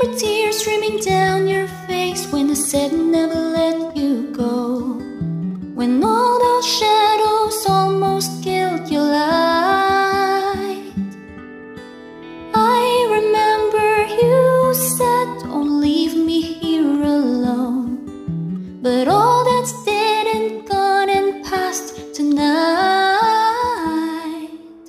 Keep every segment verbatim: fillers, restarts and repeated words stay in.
remember tears streaming down your face when I said never let you go, when all those shadows almost killed your light. I remember you said don't leave me here alone, but all that's dead and gone and past tonight.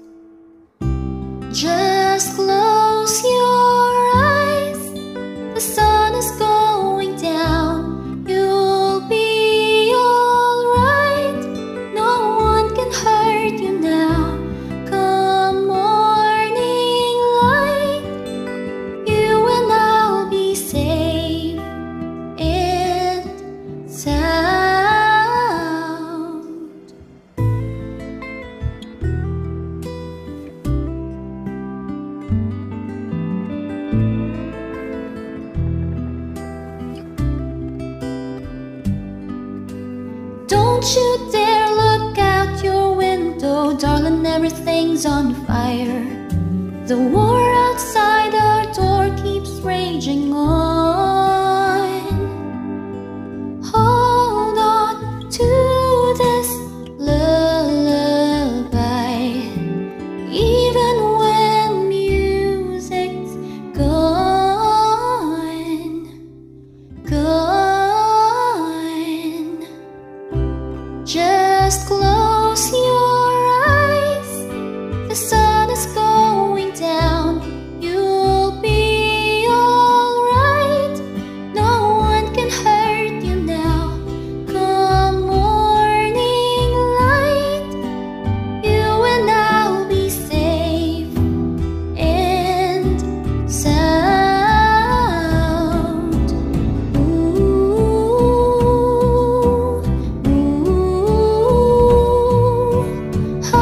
Just close your eyes, the sun is going down. You'll be alright, no one can hurt you now. Come morning light, you and I'll be safe and sound. Don't you dare look out your window, darling, everything's on fire. The war outside our door keeps raging on. Hold on to this lullaby, even when music's gone, gone. Just close your eyes, the sun is going down. You'll be alright, no one can hurt you now. Come morning light, you and I'll be safe and sound. Ooh, ooh, oh,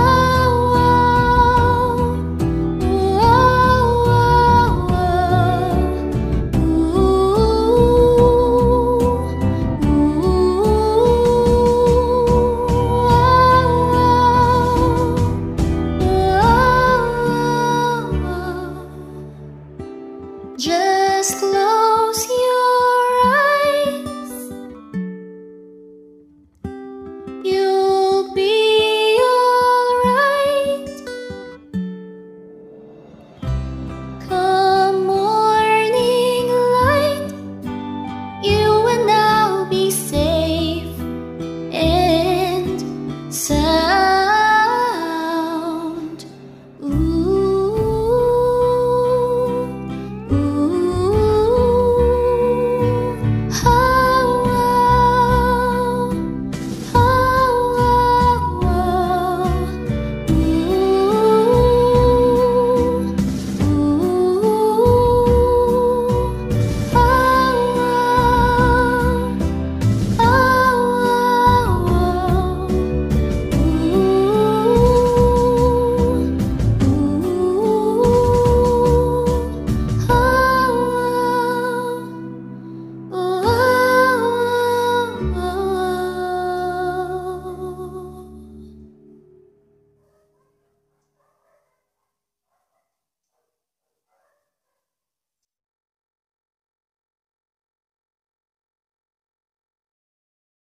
just